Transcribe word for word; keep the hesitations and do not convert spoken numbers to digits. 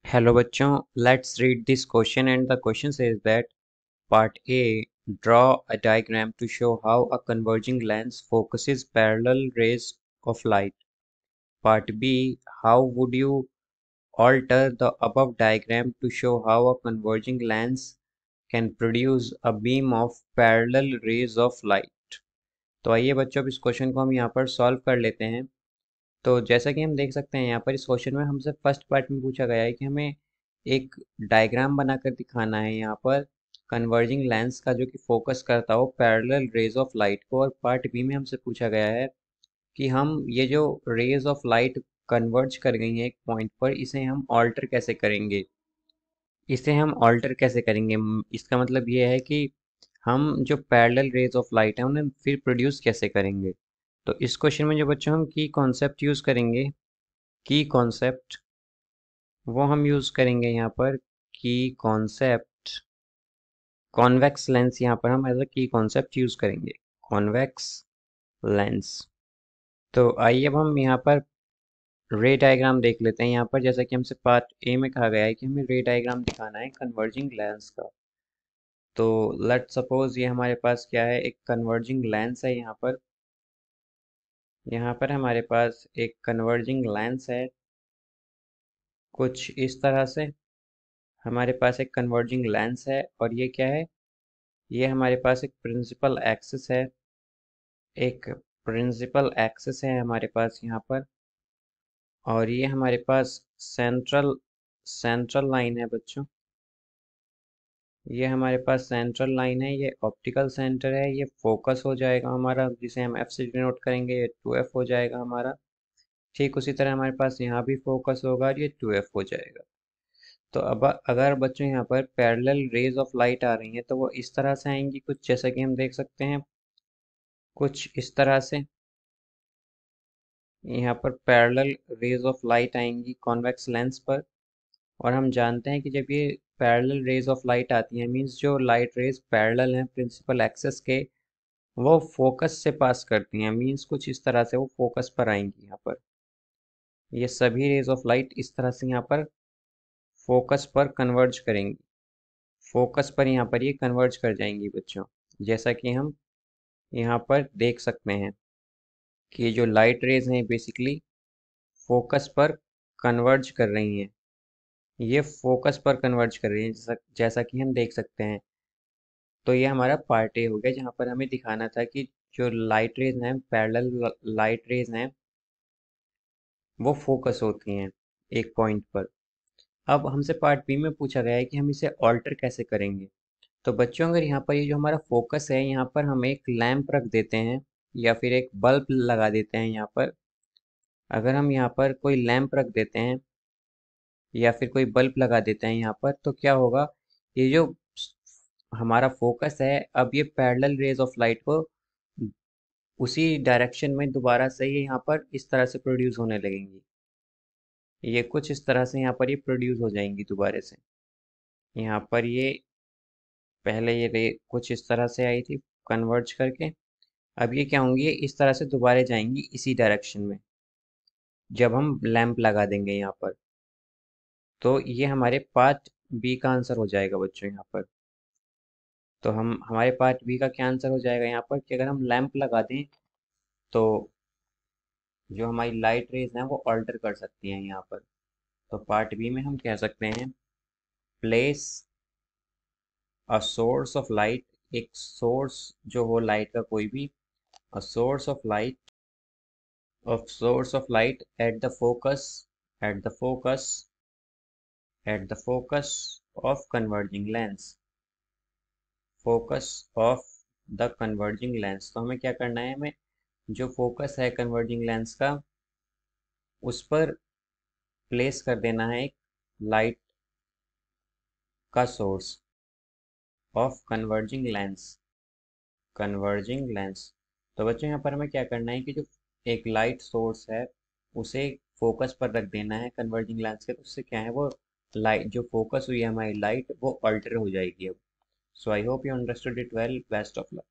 Hello bachchon, let's read this question, and the question says that part A, draw a diagram to show how a converging lens focuses parallel rays of light. Part B, how would you alter the above diagram to show how a converging lens can produce a beam of parallel rays of light. तो आइए बच्चों अब इस question को हम यहाँ पर solve कर लेते हैं। तो जैसा कि हम देख सकते हैं यहाँ पर इस क्वेश्चन में हमसे फर्स्ट पार्ट में पूछा गया है कि हमें एक डायग्राम बनाकर दिखाना है यहाँ पर कन्वर्जिंग लेंस का जो कि फोकस करता हो पैरेलल रेज ऑफ लाइट को। और पार्ट बी में हमसे पूछा गया है कि हम ये जो रेज ऑफ लाइट कन्वर्ज कर गई हैं एक पॉइंट पर, इसे हम ऑल्टर कैसे करेंगे इसे हम ऑल्टर कैसे करेंगे म- इसका मतलब ये है कि हम जो पैरेलल रेज ऑफ लाइट है उन्हें फिर प्रोड्यूस कैसे करेंगे। तो इस क्वेश्चन में जो बच्चों हम की कॉन्सेप्ट यूज़ करेंगे, की कॉन्सेप्ट वो हम यूज़ करेंगे यहाँ पर की कॉन्सेप्ट कॉन्वेक्स लेंस। यहाँ पर हम एज अ की कॉन्सेप्ट यूज़ करेंगे कॉन्वेक्स लेंस। तो आइए अब हम यहाँ पर रे डायग्राम देख लेते हैं। यहाँ पर जैसा कि हमसे पार्ट ए में कहा गया है कि हमें रे डायग्राम दिखाना है कन्वर्जिंग लेंस का। तो लेट सपोज ये हमारे पास क्या है, एक कन्वर्जिंग लेंस है। यहाँ पर यहाँ पर हमारे पास एक कन्वर्जिंग लेंस है कुछ इस तरह से। हमारे पास एक कन्वर्जिंग लेंस है और ये क्या है, ये हमारे पास एक प्रिंसिपल एक्सिस है। एक प्रिंसिपल एक्सिस है हमारे पास यहाँ पर, और ये हमारे पास सेंट्रल सेंट्रल लाइन है बच्चों। ये हमारे पास सेंट्रल लाइन है, ये ऑप्टिकल सेंटर है, ये फोकस हो जाएगा हमारा जिसे हम एफ से डिनोट करेंगे, ये टू एफ हो जाएगा हमारा। ठीक उसी तरह हमारे पास यहाँ भी फोकस होगा और ये टू एफ हो जाएगा। तो अब अगर बच्चों यहाँ पर पैरेलल रेज ऑफ लाइट आ रही हैं तो वो इस तरह से आएंगी कुछ, जैसा कि हम देख सकते हैं कुछ इस तरह से। यहाँ पर पैरेलल रेज ऑफ लाइट आएंगी कॉन्वेक्स लेंस पर। और हम जानते हैं कि जब ये पैरेलल रेज ऑफ लाइट आती हैं मींस जो लाइट रेज पैरेलल हैं प्रिंसिपल एक्सेस के, वो फोकस से पास करती हैं। मींस कुछ इस तरह से वो फोकस पर आएंगी। यहाँ पर ये सभी रेज ऑफ लाइट इस तरह से यहाँ पर फोकस पर कन्वर्ज करेंगी। फोकस पर यहाँ पर ये कन्वर्ज कर जाएंगी बच्चों, जैसा कि हम यहाँ पर देख सकते हैं कि ये जो लाइट रेज हैं बेसिकली फोकस पर कन्वर्ज कर रही हैं। ये फोकस पर कन्वर्ज कर रही हैं जैसा जैसा कि हम देख सकते हैं। तो ये हमारा पार्ट ए हो गया जहाँ पर हमें दिखाना था कि जो लाइट रेज हैं पैरेलल लाइट रेज हैं वो फोकस होती हैं एक पॉइंट पर। अब हमसे पार्ट बी में पूछा गया है कि हम इसे ऑल्टर कैसे करेंगे। तो बच्चों अगर यहाँ पर ये जो हमारा फोकस है यहाँ पर हम एक लैंप रख देते हैं या फिर एक बल्ब लगा देते हैं यहाँ पर। अगर हम यहाँ पर कोई लैंप रख देते हैं या फिर कोई बल्ब लगा देते हैं यहाँ पर, तो क्या होगा, ये जो हमारा फोकस है अब ये पैरेलल रेज ऑफ लाइट को उसी डायरेक्शन में दोबारा से ये यहाँ पर इस तरह से प्रोड्यूस होने लगेंगी। ये कुछ इस तरह से यहाँ पर ये प्रोड्यूस हो जाएंगी दोबारा से। यहाँ पर ये पहले ये रे कुछ इस तरह से आई थी कन्वर्ज करके, अब ये क्या होंगी, ये इस तरह से दोबारा जाएंगी इसी डायरेक्शन में जब हम लैंप लगा देंगे यहाँ पर। तो ये हमारे पार्ट बी का आंसर हो जाएगा बच्चों यहाँ पर। तो हम हमारे पार्ट बी का क्या आंसर हो जाएगा यहाँ पर कि अगर हम लैंप लगा दें तो जो हमारी लाइट रेज हैं वो ऑल्टर कर सकती हैं यहाँ पर। तो पार्ट बी में हम कह सकते हैं place a source of light, एक सोर्स जो हो लाइट का कोई भी, a source of light of source of light at the focus at the focus at the focus of converging lens, focus of the converging lens। तो हमें क्या करना है, हमें जो फोकस है कन्वर्जिंग लेंस का उस पर प्लेस कर देना है एक लाइट का source of converging lens converging lens. तो बच्चों यहाँ पर हमें क्या करना है कि जो एक लाइट सोर्स है उसे फोकस पर रख देना है कन्वर्जिंग लेंस के। तो उससे क्या है, वो लाइट जो फोकस हुई है हमारी लाइट वो अल्टर हो जाएगी अब। So I hope you understood it well. Best of luck.